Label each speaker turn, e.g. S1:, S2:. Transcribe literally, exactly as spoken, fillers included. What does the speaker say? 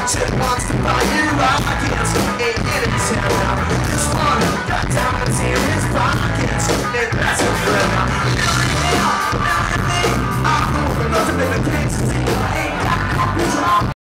S1: Shit wants to buy you, I can't stay.